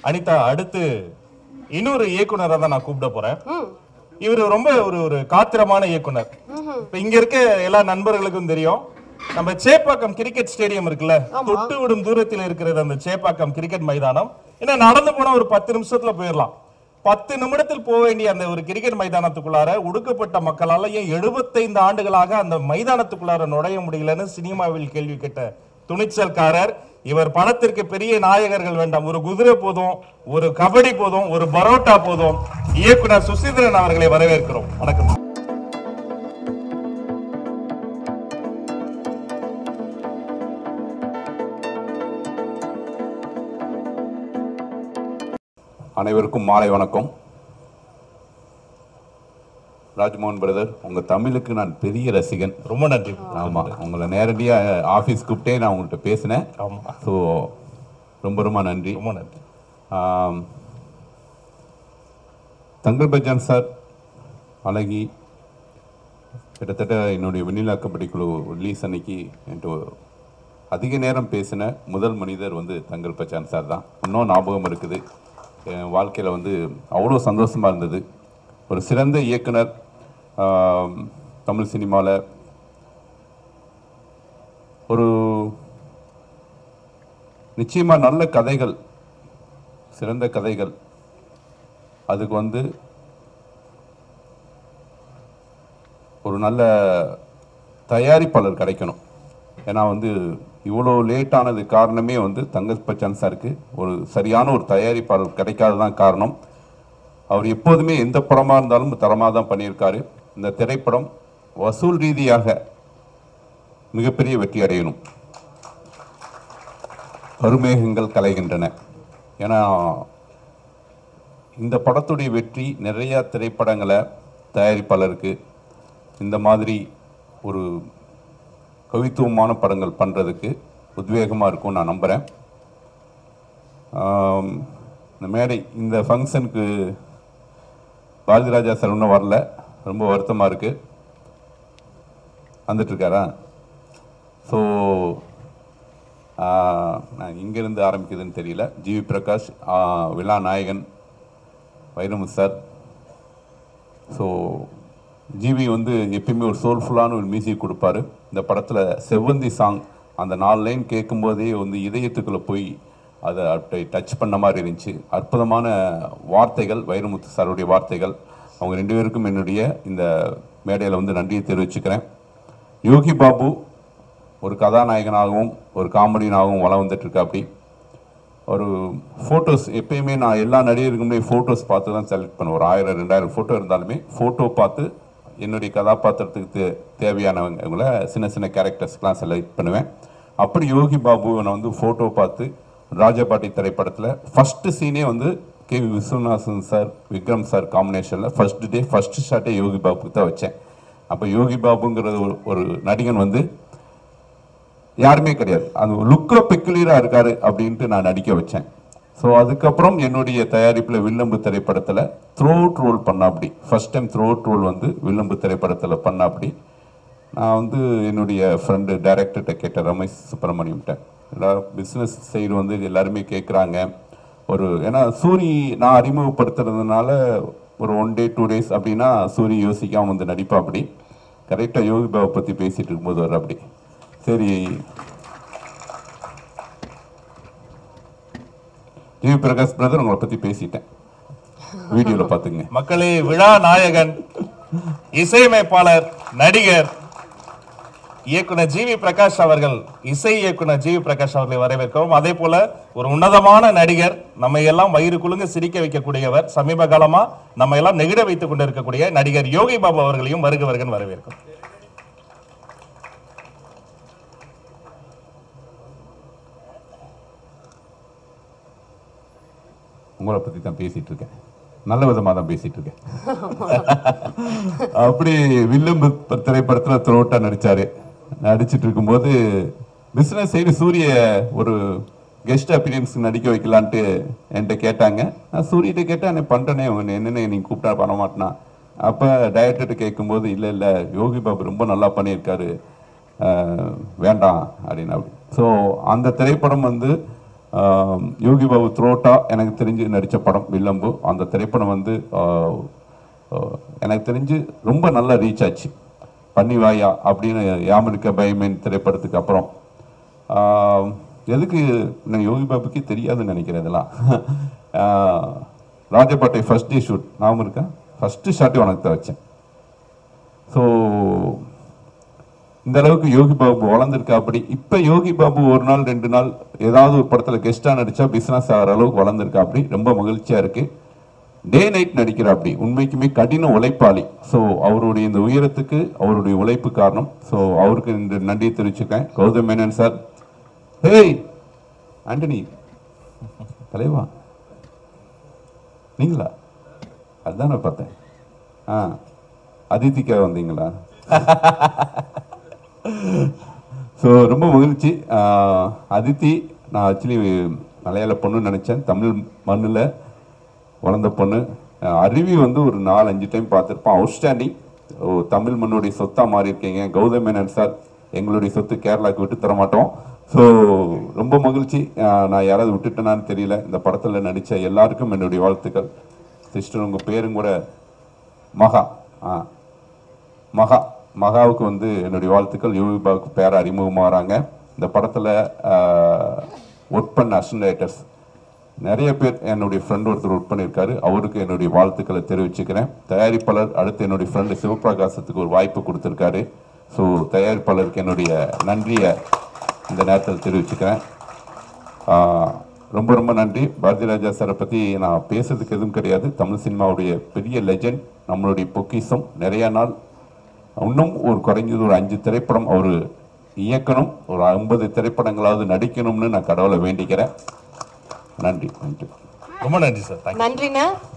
அனிதா, அடுத்து இன்னொரு இயக்குனரை தான் நான் கூப்பிட போறேன். இவர் ரொம்ப ஒரு காத்திரமான இயக்குனர். இப்ப இங்க இருக்க எல்லா நண்பர்களுக்கும் தெரியும், நம்ம சேப்பாக்கம் கிரிக்கெட் ஸ்டேடியம் இருக்குல்ல, தொட்டு விடும் தூரத்தில் இருக்கிறது அந்த சேப்பாக்கம் கிரிக்கெட் மைதானம். ஏன்னா நடந்து போனா ஒரு 10 நிமிஷத்துல போயிடலாம். 10 நிமிடத்தில் போக வேண்டிய அந்த ஒரு கிரிக்கெட் மைதானத்துக்குள்ளார ஒடுக்கப்பட்ட மக்களால ஏன் 75 ஆண்டுகளாக அந்த மைதானத்துக்குள்ளார நுழைய முடியலன்னு சினிமாவில் கேள்வி கேட்ட துணிச்சல்காரர் இவர். பணத்திற்கு பெரிய நாயகர்கள் வேண்டாம், ஒரு குதிரை போதும், ஒரு கபடி போதும், ஒரு பரோட்டா போதும். இயக்குனர் சுசீந்திரன் அவர்களை வரவேற்கிறோம். வணக்கம். அனைவருக்கும் மாலை வணக்கம். ராஜ்மோகன் பிரதர், உங்கள் தமிழுக்கு நான் பெரிய ரசிகன். ரொம்ப நன்றி. ஆமாம், உங்களை நேரடியாக ஆஃபீஸ் கூப்பிட்டே நான் உங்கள்கிட்ட பேசினேன். ஆமாம். ஸோ ரொம்ப ரொம்ப நன்றி. ரொம்ப நன்றி. தங்கல் பச்சான் சார், அழகி, கிட்டத்தட்ட என்னுடைய வெண்ணிலா கபடி குழு ரிலீஸ் அன்னைக்கு என்று அதிக நேரம் பேசின முதல் மனிதர் தங்கல் பச்சான் சார் தான். இன்னும் ஞாபகம் இருக்குது. என் வாழ்க்கையில் அவ்வளோ சந்தோஷமாக இருந்தது. ஒரு சிறந்த இயக்குனர். தமிழ் சினிமாவில் ஒரு நிச்சயமாக நல்ல கதைகள், சிறந்த கதைகள், அதுக்கு ஒரு நல்ல தயாரிப்பாளர் கிடைக்கணும். ஏன்னா இவ்வளோ லேட் ஆனது காரணமே தங்கல் பச்சான் சாருக்கு ஒரு சரியான ஒரு தயாரிப்பாளர் கிடைக்காததான் காரணம். அவர் எப்போதுமே எந்த படமாக இருந்தாலும் தரமாக தான் பண்ணியிருக்காரு. இந்த திரைப்படம் வசூல் ரீதியாக மிகப்பெரிய வெற்றி அடையணும். கருமேகங்கள் கலைகின்றன. ஏன்னா இந்த படத்துடைய வெற்றி நிறையா திரைப்படங்களை தயாரிப்பாளருக்கு இந்த மாதிரி ஒரு கவித்துவமான படங்கள் பண்ணுறதுக்கு உத்வேகமாக இருக்கும் நான் நம்புகிறேன். இந்த மேடை, இந்த ஃபங்க்ஷனுக்கு பாரதிராஜா சார் இன்னும் வரல, ரொம்ப வருத்தமாக இருக்குது. வந்துட்டுருக்காரா? ஸோ நான் இங்கேருந்து ஆரம்பிக்குதுன்னு தெரியல. ஜிவி பிரகாஷ், விழா நாயகன் வைரமுத்து சார். ஸோ ஜிவி எப்பயுமே ஒரு சோல்ஃபுல்லான ஒரு மியூசிக் கொடுப்பாரு. இந்த படத்தில் செவ்வந்தி சாங் அந்த 4 லைன் கேட்கும்போதே இதயத்துக்குள்ளே போய் அதை அப்படி டச் பண்ண மாதிரி இருந்துச்சு. அற்புதமான வார்த்தைகள், வைரமுத்து சாருடைய வார்த்தைகள். அவங்க 2 பேருக்கும் என்னுடைய இந்த மேடையில் நன்றியை தெரிவிச்சுக்கிறேன். யோகி பாபு ஒரு கதாநாயகனாகவும் ஒரு காமெடியனாகவும் வளம் வந்துட்டுருக்கா. அப்படி ஒரு ஃபோட்டோஸ் எப்பயுமே நான் எல்லா நடிகருக்குமே ஃபோட்டோஸ் பார்த்து தான் செலக்ட் பண்ணுவேன். ஒரு 1000-2000 ஃபோட்டோ இருந்தாலுமே ஃபோட்டோ பார்த்து என்னுடைய கதாபாத்திரத்துக்கு தேவையானவங்களை சின்ன சின்ன கேரக்டர்ஸ்க்கெலாம் செலக்ட் பண்ணுவேன். அப்படி யோகி பாபுவை நான் ஃபோட்டோ பார்த்து ராஜபாட்டி திரைப்படத்தில் ஃபஸ்ட்டு சீனே கே விஸ்வநாதன் சார், விக்ரம் சார் காம்பினேஷனில் ஃபஸ்ட்டு டே ஃபஸ்ட்டு ஷாட்டே யோகி பாபுக்கு தான் வச்சேன். அப்போ யோகி பாபுங்கிறது ஒரு நடிகன் யாருமே கிடையாது, அந்த லுக்கில் பெக்குலியராக இருக்கார் அப்படின்ட்டு நான் நடிக்க வச்சேன். ஸோ அதுக்கப்புறம் என்னுடைய தயாரிப்பில் வில்லம்பு திரைப்படத்தில் த்ரோட் ரோல் பண்ணாப்படி, ஃபஸ்ட் டைம் த்ரோட் ரோல் வில்லம்பு திரைப்படத்தில் பண்ணாப்படி. நான் என்னுடைய ஃப்ரெண்டு டைரக்டர்கிட்ட கேட்டேன், ரமேஷ் சுப்பிரமணியம்கிட்ட. எல்லாரும் பிஸ்னஸ் சைடு எல்லாருமே கேட்குறாங்க. ஏன்னா சூரி நான் அறிமுகப்படுத்துறதுனால ஒரு 1 day 2 days அப்படின்னா சூரி யோசிக்காமல் நடிப்பா. அப்படி கரெக்டாக யோகி பாபு பற்றி பேசிகிட்டு இருக்கும்போது வர அப்படி சரி ஜிவி பிரகாஷ் பிரதர் உங்களை பற்றி பேசிட்டேன், வீடியோவில் பார்த்துங்க. மக்களே, விழா நாயகன், இசையமைப்பாளர், நடிகர், இயக்குனர் ஜிவி பிரகாஷ் அவர்கள், இசை இயக்குனர் ஜிவி பிரகாஷ் அவர்களை வரவேற்கவும். அதே போல ஒரு உன்னதமான நடிகர், நம்ம எல்லாம் வயிறு குலுங்க சிரிக்க வைக்கக்கூடியவர், சமீப காலமா நம்ம எல்லாம் நெகிழ வைத்துக் கொண்டிருக்கக்கூடிய நடிகர் யோகி பாபு அவர்களையும் வருகவர்கள் வரவேற்கும். உங்களை பற்றி தான் பேசிட்டு இருக்கேன், நல்ல விதமாக தான் பேசிட்டு இருக்கேன். அப்படி வில்லம்பு திரைப்படத்தில் த்ரோட்டா நடிச்சாரு. நடிச்சிட்டு இருக்கும்போது பிஸ்னஸ் சைடு சூரிய ஒரு கெஸ்ட் அப்பியரன்ஸ் நடிக்க வைக்கலான்ட்டு என்கிட்ட கேட்டாங்க. நான் சூரியகிட்ட கேட்டேன், நான் பண்ணுறேனே, என்னென்ன நீங்கள் கூப்பிட்டா பண்ண மாட்டேனா. அப்போ டைரக்டர்கிட்ட கேட்கும்போது இல்லை யோகி பாபு ரொம்ப நல்லா பண்ணியிருக்காரு, வேண்டாம் அப்படின்னு. அப்படி ஸோ அந்த திரைப்படம் யோகி பாபு த்ரோட்டா எனக்கு தெரிஞ்சு நடித்த படம் வில்லம்பு. அந்த திரைப்படம் வந்து எனக்கு தெரிஞ்சு ரொம்ப நல்லா ரீச் ஆச்சு. பன்னிவாயா அப்படின்னு யாமிருக்க பயமேன் திரைப்படத்துக்கு அப்புறம். எதுக்கு நான் யோகி பாபுக்கு தெரியாதுன்னு நினைக்கிறேன் இதெல்லாம். ராஜபாட்டை ஃபர்ஸ்ட் டே ஷூட் நாம இருக்கேன், ஃபஸ்ட்டு ஷாட்டே உனக்கு தான் வச்சேன். ஸோ இந்த அளவுக்கு யோகி பாபு வளர்ந்துருக்கா. அப்படி இப்போ யோகி பாபு ஒரு நாள் 2 நாள் ஏதாவது ஒரு படத்தில் கெஸ்டாக நடித்தா பிஸ்னஸ் ஆகிற அளவுக்கு வளர்ந்துருக்கா. அப்படி ரொம்ப மகிழ்ச்சியாக இருக்குது. டே நைட் நடிக்கிற அப்படி உண்மைக்குமே கடின உழைப்பாளி. ஸோ அவருடைய இந்த உயரத்துக்கு அவருடைய உழைப்பு காரணம். ஸோ அவருக்கு இந்த நன்றியை தெரிவிச்சுக்கேன். கௌதம் மேனன் சார், ஹேய் ஆண்டனி தலைவா நீங்களா? அதுதான் நான் பார்த்தேன். அதித்திக்காக வந்தீங்களா? ஸோ ரொம்ப மகிழ்ச்சி. அதித்தி நான் ஆக்சுவலி மலையாள பொண்ணுன்னு நினச்சேன். தமிழ் மண்ணில் வளர்ந்த பொண்ணு. அருவி வந்து ஒரு 4-5 டைம் பார்த்துருப்பான். அவுட்ஸ்டாண்டிங். தமிழ் மண்ணுடைய சொத்தாக மாறி இருக்கீங்க. கௌதம் மேனன் சார், எங்களுடைய சொத்து கேரளாவுக்கு விட்டு தர மாட்டோம். ஸோ ரொம்ப மகிழ்ச்சி. நான் யாராவது விட்டுட்டேனான்னு தெரியல. இந்த படத்தில் நடித்த எல்லாருக்கும் என்னுடைய வாழ்த்துக்கள். சிஸ்டர் உங்கள் பேரும் கூட மகா. மகாவுக்கு வந்து என்னுடைய வாழ்த்துக்கள். யோகி பாபுக்கு பேர அறிமுகமாகறாங்க. இந்த படத்தில் ஒர்க் பண்ண அசிஸ்டன்ட் ரைட்டர்ஸ் நிறைய பேர். என்னுடைய ஃப்ரெண்ட் ஒருத்தர் ஒர்க் பண்ணியிருக்காரு, அவருக்கு என்னுடைய வாழ்த்துக்களை தெரிவிச்சுக்கிறேன். தயாரிப்பாளர் அடுத்து என்னுடைய ஃப்ரெண்டு சிவபிரகாசத்துக்கு ஒரு வாய்ப்பு கொடுத்துருக்காரு. ஸோ தயாரிப்பாளருக்கு என்னுடைய நன்றியை இந்த நேரத்தில் தெரிவிச்சுக்கிறேன். ரொம்ப ரொம்ப நன்றி. பாரதி ராஜா சாரை பற்றி நான் பேசுறதுக்கு எதுவும் கிடையாது. தமிழ் சினிமாவுடைய பெரிய லெஜண்ட், நம்மளுடைய பொக்கிஷம். நிறைய நாள் இன்னும் ஒரு குறைஞ்சது ஒரு 5 திரைப்படம் அவர் இயக்கணும், ஒரு 50 திரைப்படங்களாவது நடிக்கணும்னு நான் கடவுளை வேண்டிக்கிறேன். நன்றி. ரொம்ப நன்றி சார். நன்றிண்ணா.